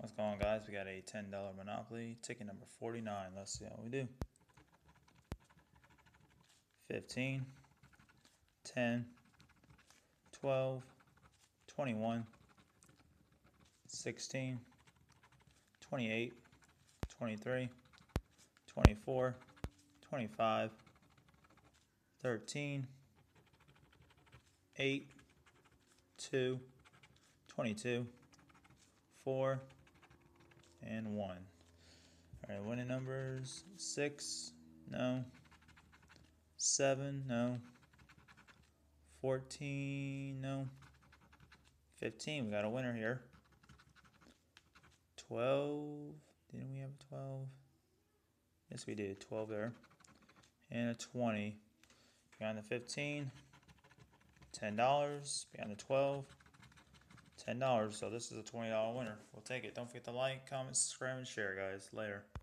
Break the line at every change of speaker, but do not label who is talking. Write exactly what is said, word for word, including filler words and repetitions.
What's going on, guys? We got a ten dollar Monopoly, ticket number forty-nine. Let's see how we do. fifteen, ten, twelve, twenty-one, sixteen, twenty-eight, twenty-three, twenty-four, twenty-five, thirteen, eight, two, twenty-two, four, and one. Alright, winning numbers six, no. seven, no. fourteen, no. fifteen, we got a winner here. twelve, didn't we have a twelve? Yes, we did, twelve there. And a twenty. Behind the fifteen, ten dollars. Behind the twelve, ten dollars. So this is a twenty dollar winner. We'll take it. Don't forget to like, comment, subscribe, and share, guys. Later.